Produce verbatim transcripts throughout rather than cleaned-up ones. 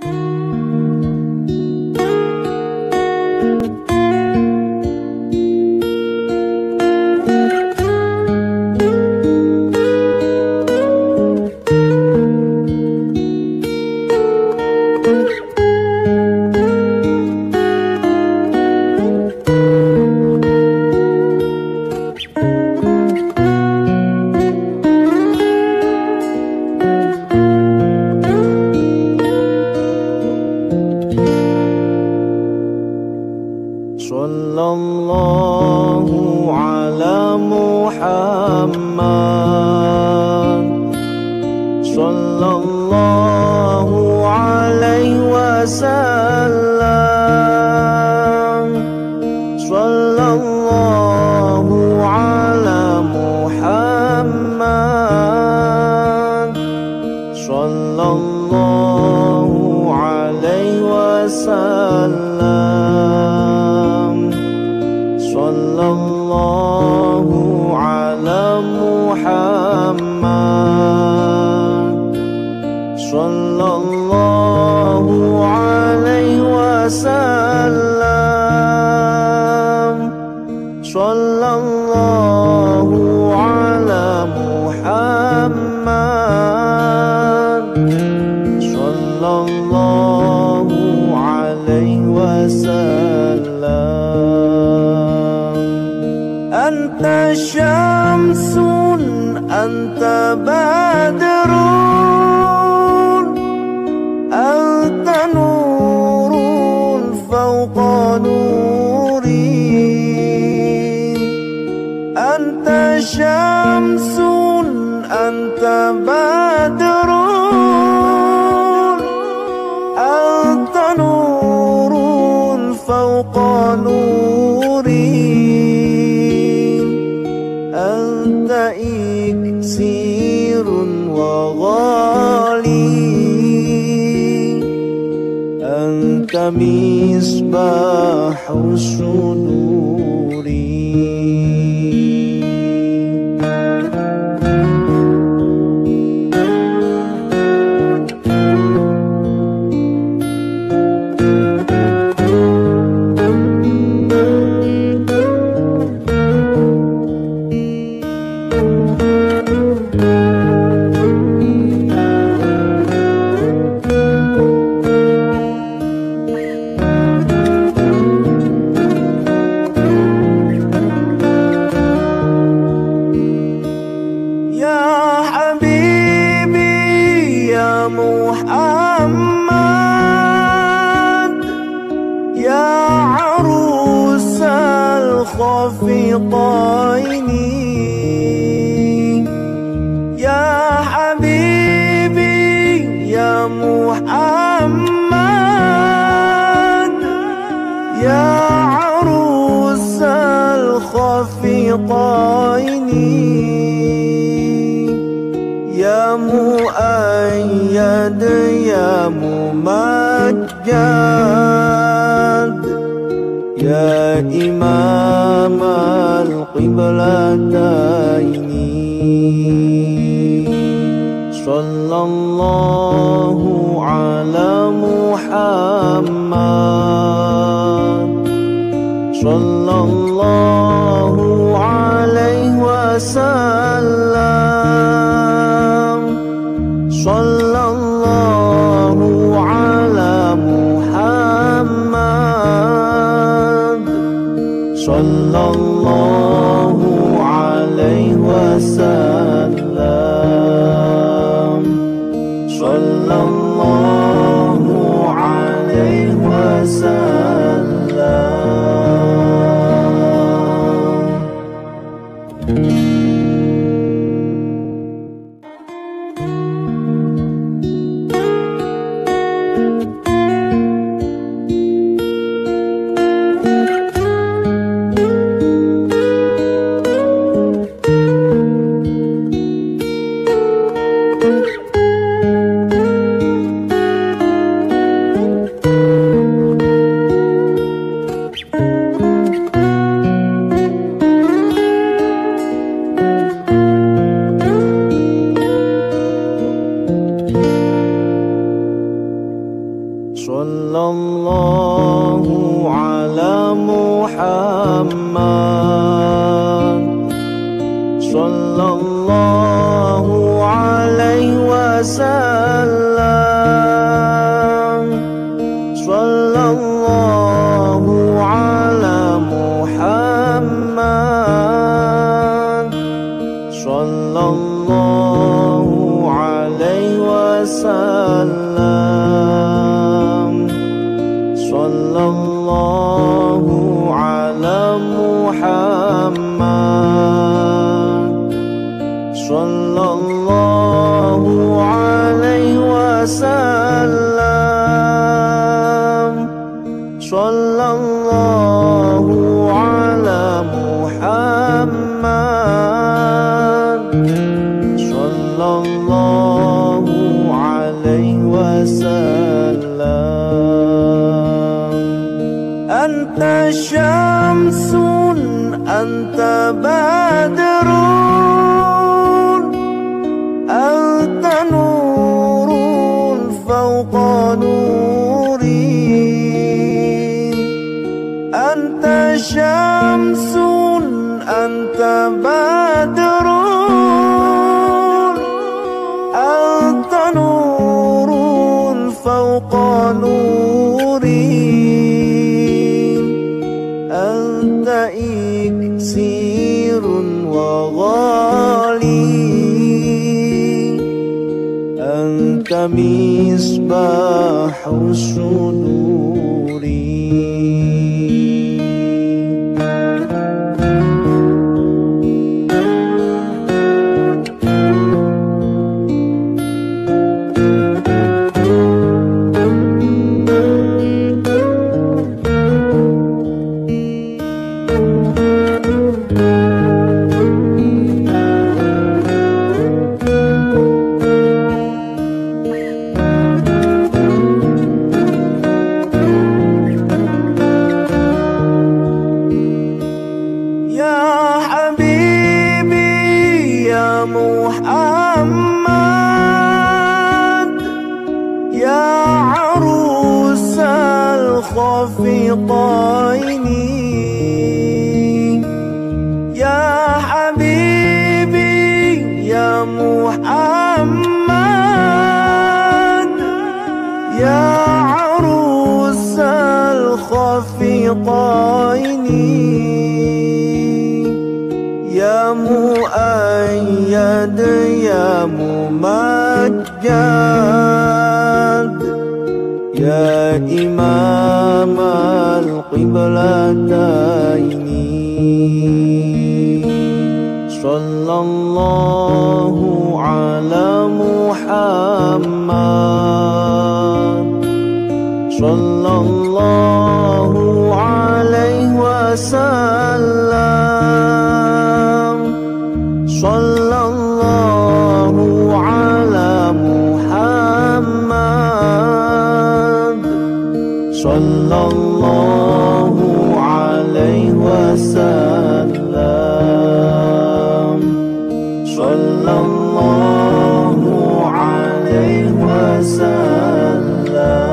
Sallallahu ala Muhammad, sallallahu alaihi wasallam, sallallahu ala Muhammad, sallallahu alaihi wasallam, sallallahu ala Muhammad, sallallahu alaihi wasallam, sallallahu ala Muhammad, sallallahu alaihi wasallam. Anta syamsun, anta badrun, anta nurun fawqa nurin. Anta syamsun, anta badrun, anta nurun fawqa nurin. Anta iksirun wa ghali, anta misbahu suduri. Muhammad, ya arusal khafiqaini, ya habibi ya Muhammad, ya arusal khafiqaini, ya muayyad ya mumajjad, ya imam al-qiblataini. Sallallahu ala Muhammad, sallallahu alaihi wasallam, sallallahu ala Muhammad, sallallahu alaihi wasallam, sallallahu alaihi wasallam. Sallallahu ala Muhammad, sallallahu alaihi wasallam, sallallahu ala Muhammad, sallallahu alaihi wasallam, sallallahu ala Muhammad, sallallahu alaihi wasallam, sallallahu ala Muhammad, sallallahu alaihi wasallam. Anta syamsun, anta badrun, anta nurun fawqa nuri. Anta syamsun, anta badrun, anta nurun fawqa nuri. Anta iksirun wa ghali, anta misbahu suduri. Muhammad, ya arusal khafiqaini, ya habibi ya Muhammad, ya arusal khafiqaini, ya muayyad ya mumajjad, ya imam al-qiblataini. Sallallahu ala Muhammad, sallallahu alaihi wasallam, sallallahu ala Muhammad, sallallahu alaihi wasallam, sallallahu alaihi wasallam.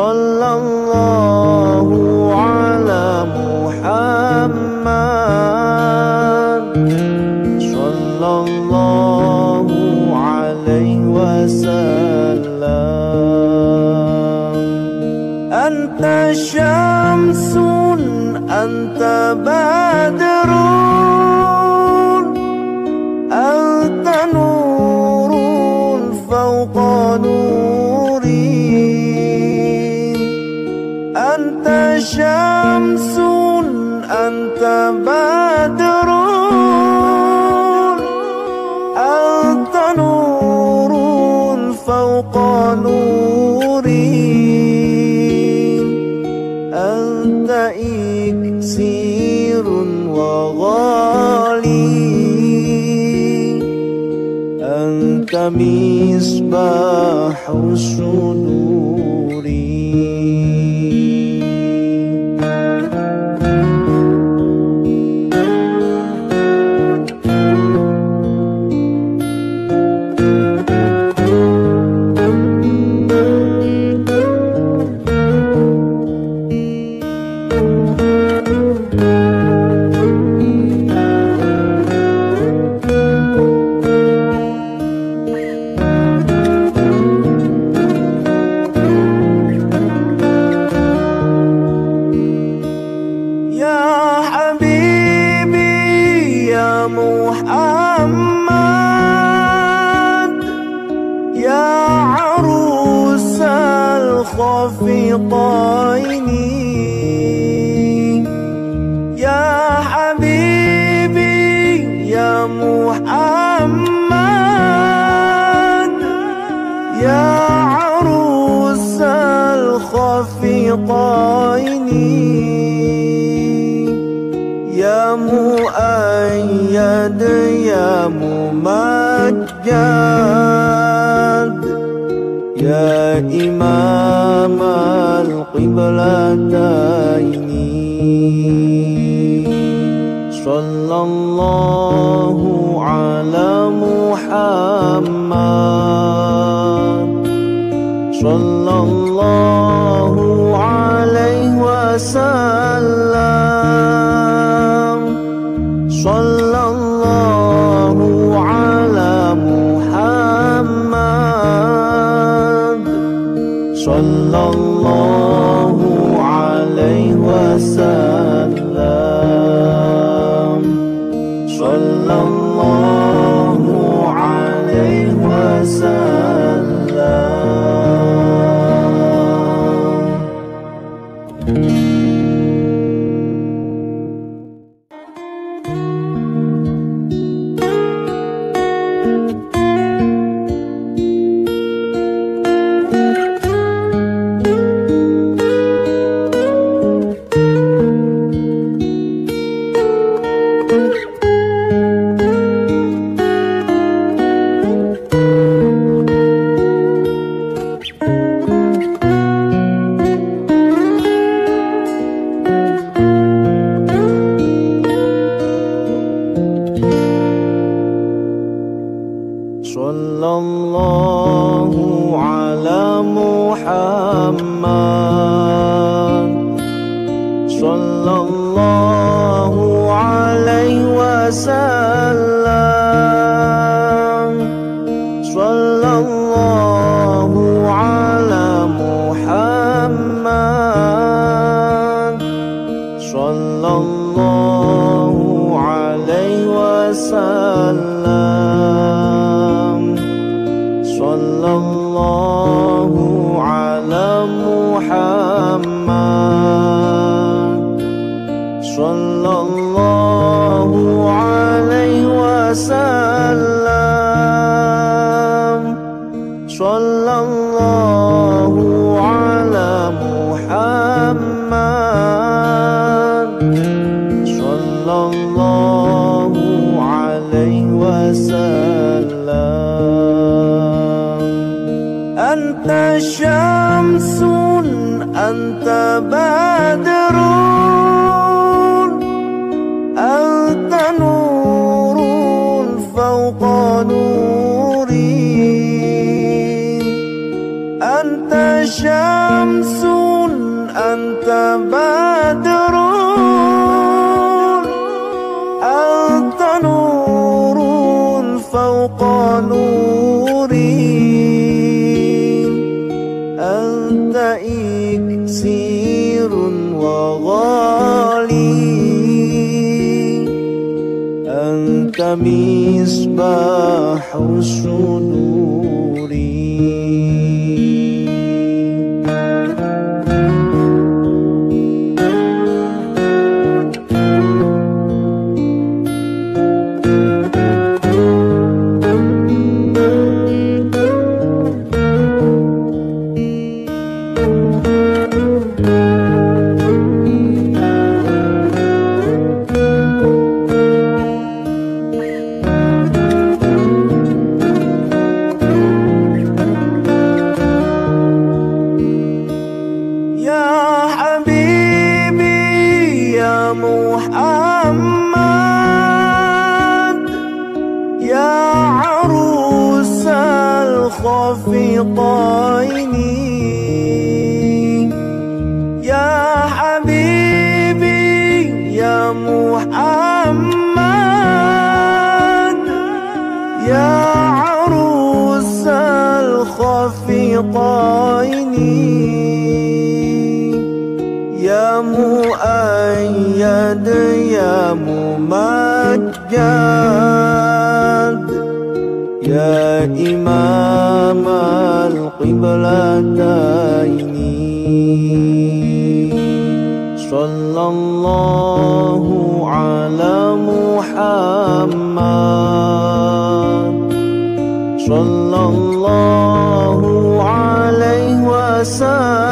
sallallahu ala Muhammad, sallallahu alaihi wasallam. Anta syamsun, anta badrun, anta nurun fawqa nuri. Anta syamsun, anta badrun, anta nurun fawqa nuri. Anta iksirun wa ghali, anta misbahu suduri. Muhammad, ya arus al-khafiqaini, ya habibi ya Muhammad, ya arus al-khafiqaini, ya muayyad ya mumajjad, ya imam al-qiblataini. Sallallahu ala Muhammad, sallallahu alaihi wasallam. Sallallahu ala Muhammad, sallallahu alaihi wasallam. Sallallahu alaihi wasallam. Sallallahu ala Muhammad, sallallahu alaihi wasallam. Sallallahu ala Muhammad, sallallahu alaihi wasallam. Sallallahu ala Muhammad, sallallahu alaihi wasallam. Sallallahu ala Muhammad, sallallahu alaihi wasallam. Anta syamsun, anta badrun, anta nurun fawqa nuri. Anta syamsun أنت بدر أنت نور فوق نوري أنت إكسير وغالي أنت مصباح الصدور محمد يا عروس الخفقين يا حبيبي يا محمد يا عروس الخفقين يا مؤيد يا ممجد يا إمام القبلتين صلى الله على محمد صلى الله عليه وسلم